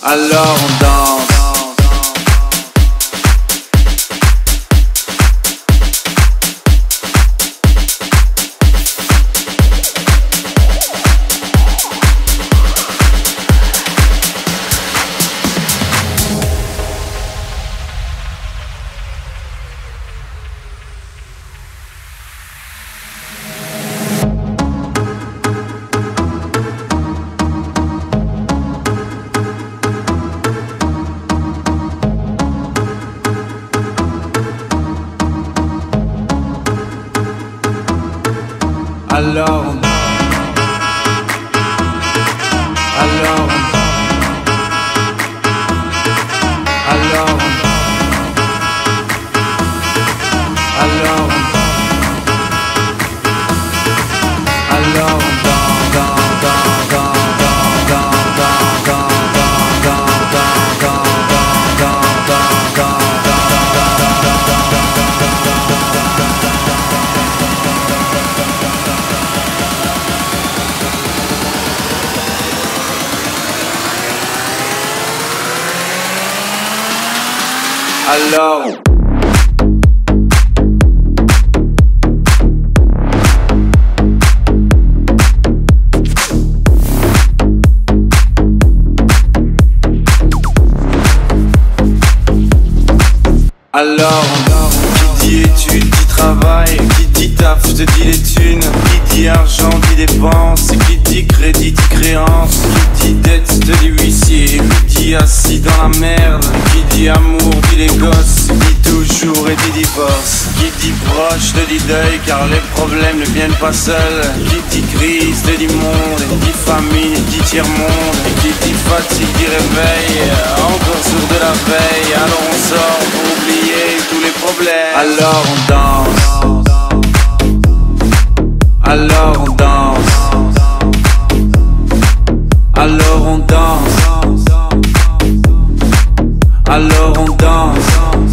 alors on danse. Alors on alors on alors on alors on alors on alors qui dit études, dit travail, qui dit taf, te dit les thunes, qui dit argent, dit dépenses, qui dit crédit, dit créance, qui dit dette, te dit huissier, qui dit assis dans la merde, qui dit amour, dit les gosses, dit toujours et dit divorce, qui dit proche, te dit deuil, car les problèmes ne viennent pas seuls, qui dit crise, te dit monde, dit famine, dit tiers-monde, et qui dit fatigue, dit réveil, encore sourd de la veille, alors on sort pour oublier tous les problèmes. Alors on danse, alors on danse, alors on danse, alors on danse,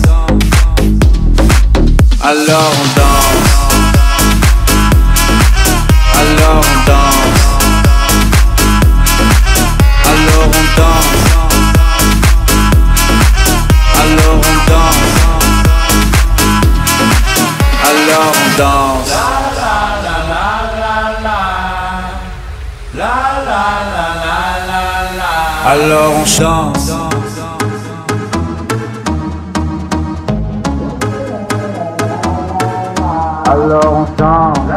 alors on danse, alors on danse, alors on danse, alors on danse, alors on danse. Alors on chante. Alors on chante.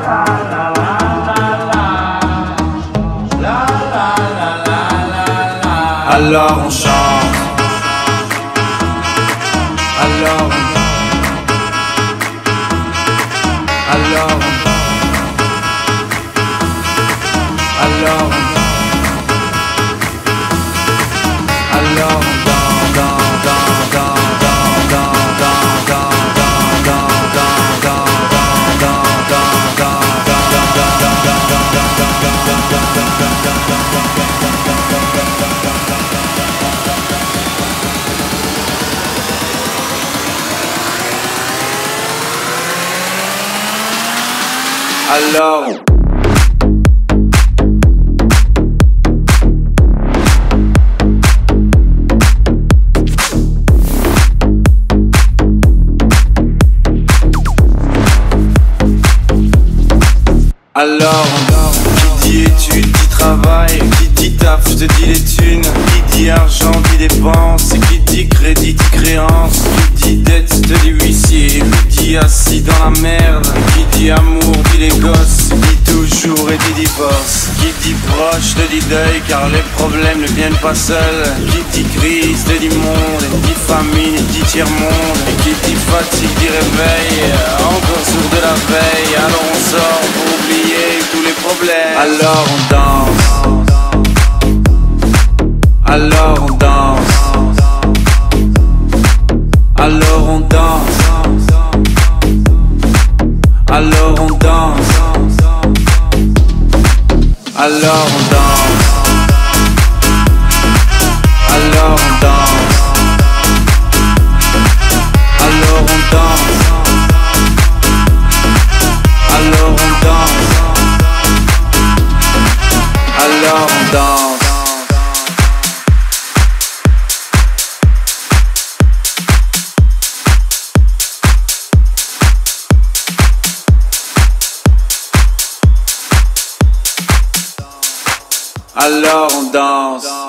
Alors on chante. Alors qui dit études, dit travail, qui dit taf, te dit les thunes, qui dit argent, dit dépenses, qui dit crédit, dit créance, qui dit dette, te dit huissier, qui dit assis dans la merde, qui dit amour, dit les gosses, dit toujours et dit divorce, qui dit proche, te dit deuil, car les problèmes ne viennent pas seuls, qui dit crise, te dit monde, dit famine, dit tiers-monde, et qui dit fatigue, dit réveil, encore sourd de la veille, alors on sort pour oublier tous les problèmes. Alors on danse, alors on danse, alors on danse, alors on danse, alors on danse, alors on danse, alors on danse, alors on danse, alors on danse. alors on danse.